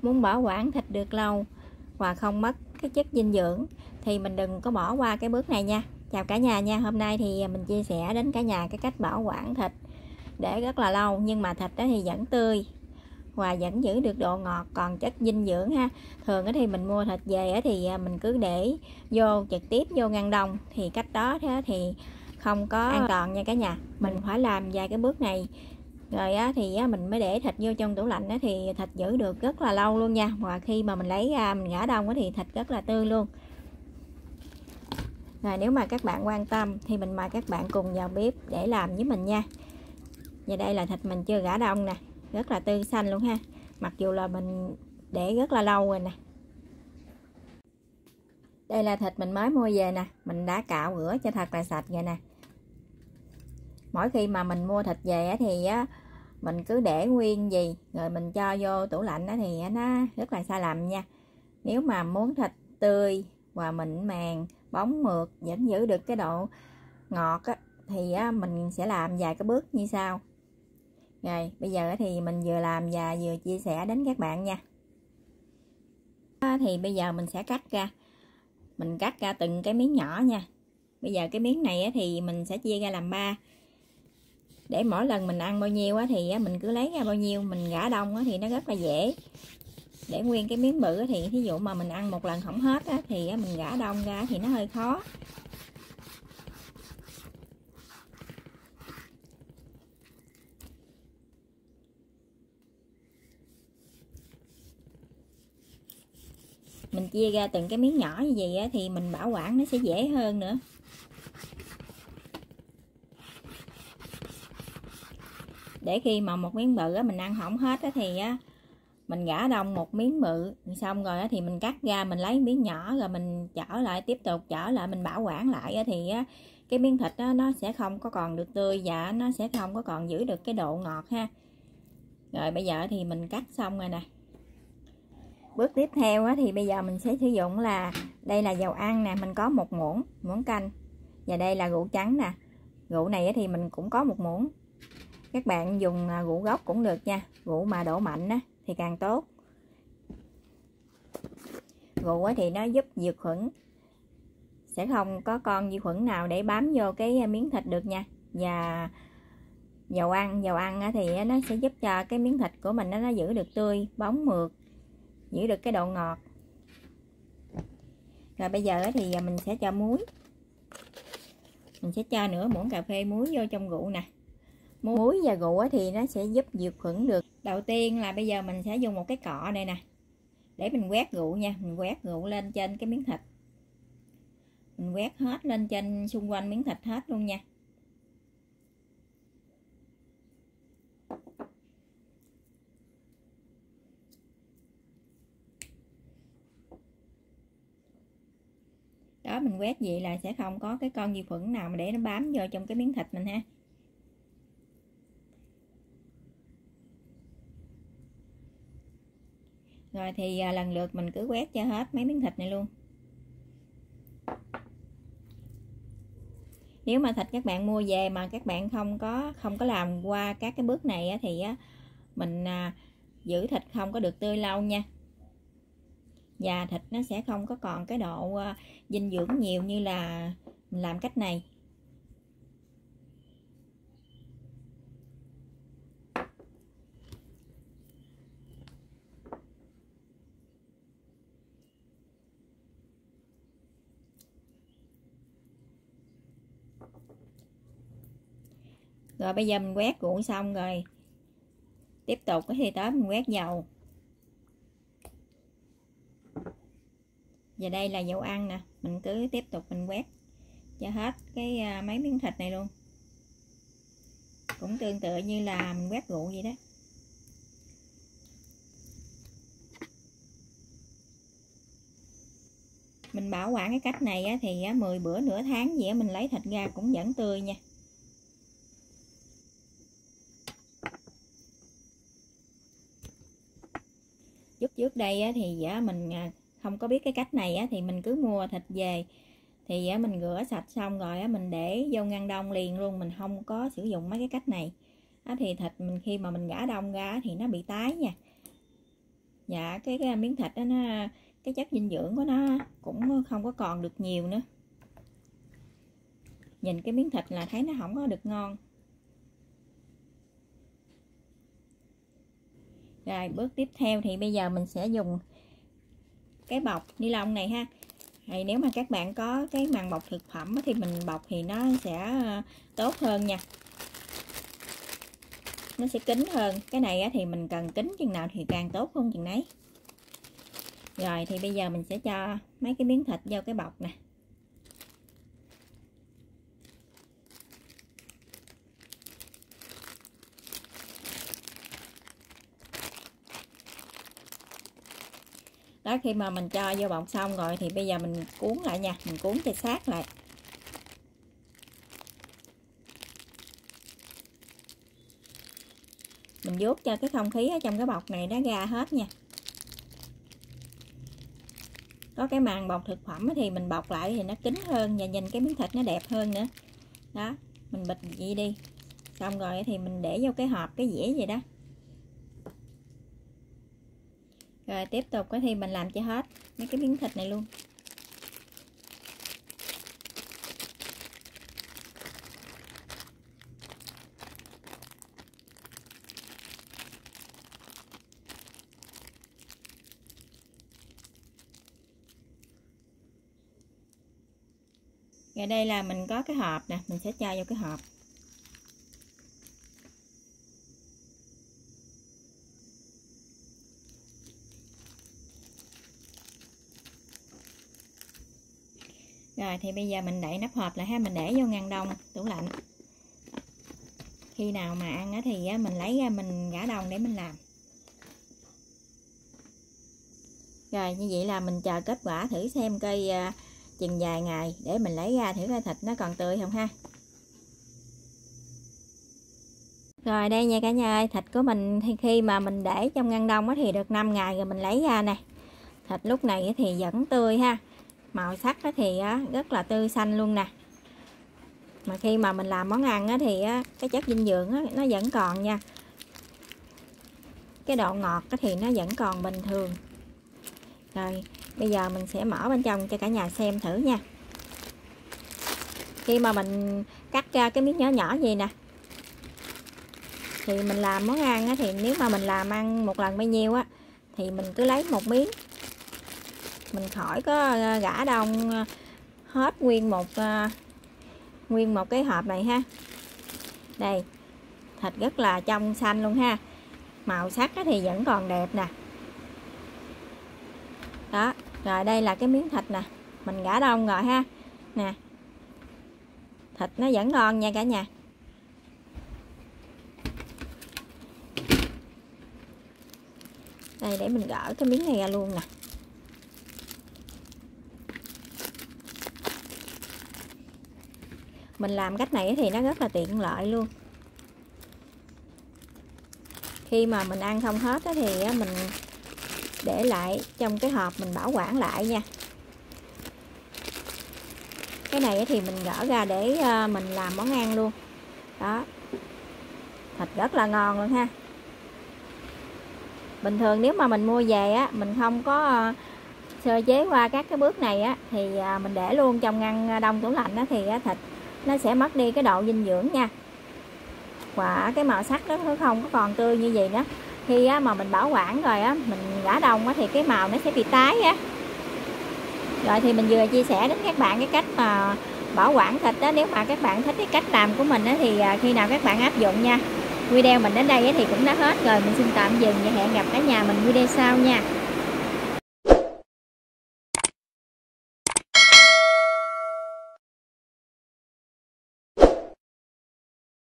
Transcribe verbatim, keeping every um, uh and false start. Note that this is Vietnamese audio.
Muốn bảo quản thịt được lâu và không mất cái chất dinh dưỡng thì mình đừng có bỏ qua cái bước này nha. Chào cả nhà nha. Hôm nay thì mình chia sẻ đến cả nhà cái cách bảo quản thịt để rất là lâu, nhưng mà thịt đó thì vẫn tươi và vẫn giữ được độ ngọt, còn chất dinh dưỡng ha. Thường thì mình mua thịt về thì mình cứ để vô trực tiếp vô ngăn đông, thì cách đó thì không có an toàn nha cả nhà. Mình phải làm vài cái bước này rồi á, thì á, mình mới để thịt vô trong tủ lạnh á, thì thịt giữ được rất là lâu luôn nha. Và khi mà mình lấy ra mình ngã đông á, thì thịt rất là tươi luôn. Rồi nếu mà các bạn quan tâm thì mình mời các bạn cùng vào bếp để làm với mình nha. Và đây là thịt mình chưa gã đông nè, rất là tươi xanh luôn ha, mặc dù là mình để rất là lâu rồi nè. Đây là thịt mình mới mua về nè, mình đã cạo rửa cho thật là sạch rồi nè. Mỗi khi mà mình mua thịt về thì á, mình cứ để nguyên gì rồi mình cho vô tủ lạnh đó thì nó rất là sai lầm nha. Nếu mà muốn thịt tươi và mịn màng, bóng mượt, vẫn giữ được cái độ ngọt á, thì á, mình sẽ làm vài cái bước như sau. Rồi bây giờ thì mình vừa làm và vừa chia sẻ đến các bạn nha. Thì bây giờ mình sẽ cắt ra, mình cắt ra từng cái miếng nhỏ nha. Bây giờ cái miếng này thì mình sẽ chia ra làm ba, để mỗi lần mình ăn bao nhiêu thì mình cứ lấy ra bao nhiêu, mình gã đông thì nó rất là dễ. Để nguyên cái miếng bự thì thí dụ mà mình ăn một lần không hết thì mình gã đông ra thì nó hơi khó. Mình chia ra từng cái miếng nhỏ như vậy thì mình bảo quản nó sẽ dễ hơn nữa. Để khi mà một miếng bự mình ăn không hết thì mình gã đông một miếng bự xong rồi thì mình cắt ra, mình lấy miếng nhỏ rồi mình chở lại, tiếp tục chở lại, mình bảo quản lại thì cái miếng thịt đó, nó sẽ không có còn được tươi và nó sẽ không có còn giữ được cái độ ngọt ha. Rồi bây giờ thì mình cắt xong rồi nè. Bước tiếp theo thì bây giờ mình sẽ sử dụng là đây là dầu ăn nè, mình có một muỗng muỗng canh, và đây là rượu trắng nè. Rượu này thì mình cũng có một muỗng. Các bạn dùng rượu gốc cũng được nha, rượu mà độ mạnh á thì càng tốt. Rượu thì nó giúp diệt khuẩn, sẽ không có con vi khuẩn nào để bám vô cái miếng thịt được nha. Và dầu ăn, dầu ăn thì nó sẽ giúp cho cái miếng thịt của mình nó giữ được tươi, bóng mượt, giữ được cái độ ngọt. Rồi bây giờ thì mình sẽ cho muối. Mình sẽ cho nửa muỗng cà phê muối vô trong rượu nè. Muối và rượu thì nó sẽ giúp diệt khuẩn được. Đầu tiên là bây giờ mình sẽ dùng một cái cọ này nè, để mình quét rượu nha. Mình quét rượu lên trên cái miếng thịt, mình quét hết lên trên xung quanh miếng thịt hết luôn nha. Đó, mình quét vậy là sẽ không có cái con vi khuẩn nào mà để nó bám vô trong cái miếng thịt mình ha. Rồi thì à, lần lượt mình cứ quét cho hết mấy miếng thịt này luôn. Nếu mà thịt các bạn mua về mà các bạn không có không có làm qua các cái bước này thì á, mình à, giữ thịt không có được tươi lâu nha. Và thịt nó sẽ không có còn cái độ à, dinh dưỡng nhiều như là mình làm cách này. Rồi bây giờ mình quét rượu xong rồi, tiếp tục thì tới mình quét dầu. Và đây là dầu ăn nè, mình cứ tiếp tục mình quét cho hết cái mấy miếng thịt này luôn. Cũng tương tự như là mình quét rượu vậy đó. Mình bảo quản cái cách này thì mười bữa nửa tháng gì mình lấy thịt ra cũng vẫn tươi nha. Trước trước đây thì mình không có biết cái cách này thì mình cứ mua thịt về thì mình rửa sạch xong rồi mình để vô ngăn đông liền luôn, mình không có sử dụng mấy cái cách này. Thì thịt mình khi mà mình rã đông ra thì nó bị tái nha. Dạ cái, cái miếng thịt đó nó, cái chất dinh dưỡng của nó cũng không có còn được nhiều nữa. Nhìn cái miếng thịt là thấy nó không có được ngon. Rồi bước tiếp theo thì bây giờ mình sẽ dùng cái bọc ni lông này ha. Thì nếu mà các bạn có cái màng bọc thực phẩm thì mình bọc thì nó sẽ tốt hơn nha, nó sẽ kín hơn. Cái này thì mình cần kín chừng nào thì càng tốt hơn chừng nấy. Rồi thì bây giờ mình sẽ cho mấy cái miếng thịt vào cái bọc nè. Đó, khi mà mình cho vô bọc xong rồi thì bây giờ mình cuốn lại nha, mình cuốn cho sát lại. Mình vuốt cho cái không khí ở trong cái bọc này nó ra hết nha. Có cái màng bọc thực phẩm thì mình bọc lại thì nó kín hơn và nhìn cái miếng thịt nó đẹp hơn nữa. Đó, mình bịt vậy đi. Xong rồi thì mình để vô cái hộp, cái dĩa vậy đó. Rồi tiếp tục thì mình làm cho hết mấy cái miếng thịt này luôn. Rồi đây là mình có cái hộp nè, mình sẽ cho vô cái hộp. Rồi thì bây giờ mình đậy nắp hộp lại ha, mình để vô ngăn đông tủ lạnh. Khi nào mà ăn thì mình lấy ra mình rã đông để mình làm. Rồi như vậy là mình chờ kết quả thử xem cây chừng vài ngày để mình lấy ra thử coi thịt nó còn tươi không ha. Rồi đây nha cả nhà ơi, thịt của mình thì khi mà mình để trong ngăn đông thì được năm ngày rồi mình lấy ra nè. Thịt lúc này thì vẫn tươi ha. Màu sắc thì rất là tươi xanh luôn nè. Mà khi mà mình làm món ăn thì cái chất dinh dưỡng nó vẫn còn nha. Cái độ ngọt thì nó vẫn còn bình thường. Rồi bây giờ mình sẽ mở bên trong cho cả nhà xem thử nha. Khi mà mình cắt ra cái miếng nhỏ nhỏ gì nè thì mình làm món ăn thì nếu mà mình làm ăn một lần bao nhiêu á thì mình cứ lấy một miếng, mình khỏi có gã đông hết nguyên một nguyên một cái hộp này ha. Đây, thịt rất là trong xanh luôn ha, màu sắc thì vẫn còn đẹp nè. Đó, rồi đây là cái miếng thịt nè, mình gã đông rồi ha. Nè, thịt nó vẫn ngon nha cả nhà. Đây để mình gỡ cái miếng này ra luôn nè. Mình làm cách này thì nó rất là tiện lợi luôn. Khi mà mình ăn không hết thì mình để lại trong cái hộp mình bảo quản lại nha. Cái này thì mình gỡ ra để mình làm món ăn luôn. Đó, thịt rất là ngon luôn ha. Bình thường nếu mà mình mua về á, mình không có sơ chế qua các cái bước này á thì mình để luôn trong ngăn đông tủ lạnh á thì thịt nó sẽ mất đi cái độ dinh dưỡng nha. Và cái màu sắc nó không có còn tươi như vậy nữa. Khi á, mà mình bảo quản rồi á, mình rã đông á, thì cái màu nó sẽ bị tái á. Rồi thì mình vừa chia sẻ đến các bạn cái cách mà bảo quản thịt đó. Nếu mà các bạn thích cái cách làm của mình á, thì khi nào các bạn áp dụng nha. Video mình đến đây thì cũng đã hết rồi. Mình xin tạm dừng và hẹn gặp cả nhà mình video sau nha.